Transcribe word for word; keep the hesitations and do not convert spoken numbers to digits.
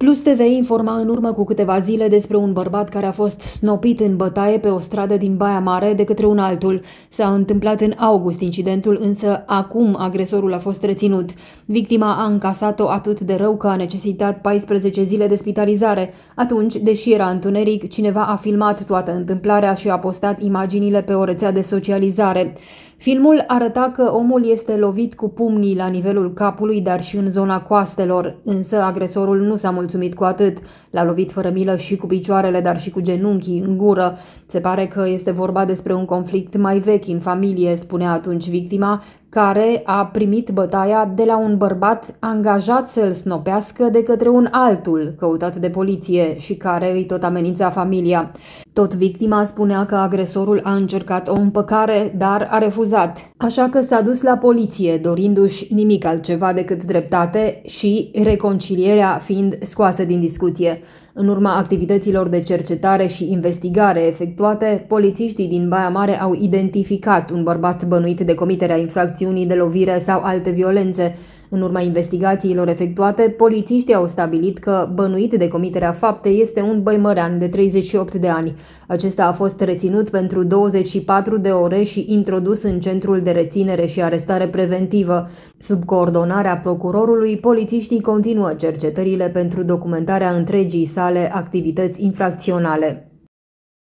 Plus T V informa în urmă cu câteva zile despre un bărbat care a fost snopit în bătaie pe o stradă din Baia Mare de către un altul. S-a întâmplat în august incidentul, însă acum agresorul a fost reținut. Victima a încasat-o atât de rău că a necesitat paisprezece zile de spitalizare. Atunci, deși era întuneric, cineva a filmat toată întâmplarea și a postat imaginile pe o rețea de socializare. Filmul arăta că omul este lovit cu pumnii la nivelul capului, dar și în zona coastelor, însă agresorul nu s-a mulțumit cu atât. L-a lovit fără milă și cu picioarele, dar și cu genunchii, în gură. Se pare că este vorba despre un conflict mai vechi în familie, spunea atunci victima, care a primit bătaia de la un bărbat angajat să-l snopească de către un altul, căutat de poliție și care îi tot amenința familia. Tot victima spunea că agresorul a încercat o împăcare, dar a refuzat. Așa că s-a dus la poliție, dorindu-și nimic altceva decât dreptate și reconcilierea fiind scoasă din discuție. În urma activităților de cercetare și investigare efectuate, polițiștii din Baia Mare au identificat un bărbat bănuit de comiterea infracțiunii de lovire sau alte violențe. În urma investigațiilor efectuate, polițiștii au stabilit că bănuit de comiterea faptei este un băimărean de treizeci și opt de ani. Acesta a fost reținut pentru douăzeci și patru de ore și introdus în centrul de reținere și arestare preventivă. Sub coordonarea procurorului, polițiștii continuă cercetările pentru documentarea întregii sale activități infracționale.